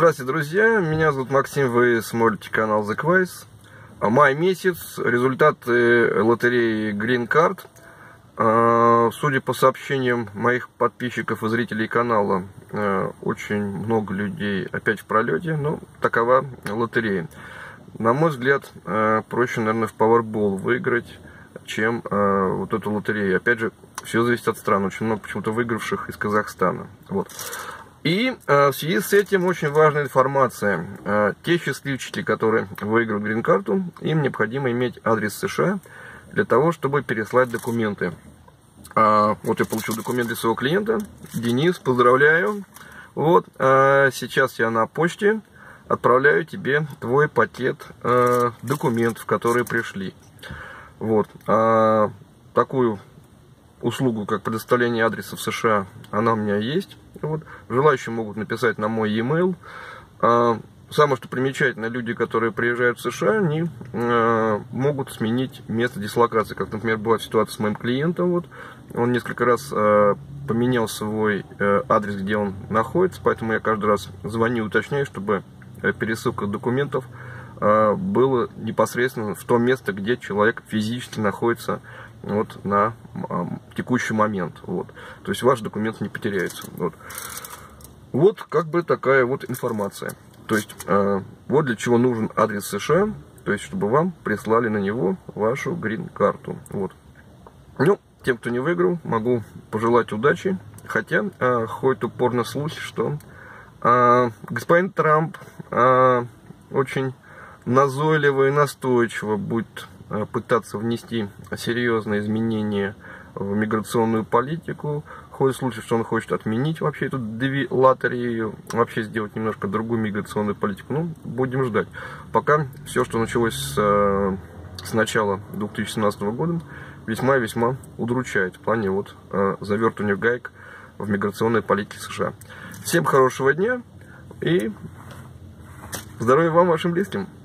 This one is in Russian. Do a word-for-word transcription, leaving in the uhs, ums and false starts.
Здравствуйте, друзья! Меня зовут Максим, вы смотрите канал The Quiz. Май месяц, результаты лотереи Green Card. Судя по сообщениям моих подписчиков и зрителей канала, очень много людей опять в пролете, но такова лотерея. На мой взгляд, проще, наверное, в Powerball выиграть, чем вот эту лотерею. Опять же, все зависит от стран. Очень много почему-то выигравших из Казахстана. Вот. И э, в связи с этим очень важная информация. Э, те счастливчики, которые выиграют грин-карту, им необходимо иметь адрес США для того, чтобы переслать документы. Э, вот я получил документы своего клиента. Денис, поздравляю. Вот, э, сейчас я на почте отправляю тебе твой пакет э, документов, которые пришли. Вот, э, такую услугу, как предоставление адреса в США, она у меня есть. Вот. Желающие могут написать на мой e-mail. Самое, что примечательно, люди, которые приезжают в США, они могут сменить место дислокации. Как, например, была ситуация с моим клиентом. Вот. Он несколько раз поменял свой адрес, где он находится, поэтому я каждый раз звоню и уточняю, чтобы пересылка документов была непосредственно в то место, где человек физически находится вот на а, текущий момент. Вот. То есть ваш документ не потеряется. Вот. Вот как бы такая вот информация. То есть э, вот для чего нужен адрес США. То есть чтобы вам прислали на него вашу грин-карту. Вот. Ну, тем, кто не выиграл, могу пожелать удачи. Хотя э, ходит упорно слухи, что э, господин Трамп э, очень назойливо и настойчиво будет пытаться внести серьезные изменения в миграционную политику. Ходит слухи, что он хочет отменить вообще эту лотерею, вообще сделать немножко другую миграционную политику. Ну, будем ждать. Пока все, что началось с, с начала две тысячи семнадцатого года, весьма-весьма удручает в плане вот завертывания гаек в миграционной политике США. Всем хорошего дня и здоровья вам, вашим близким!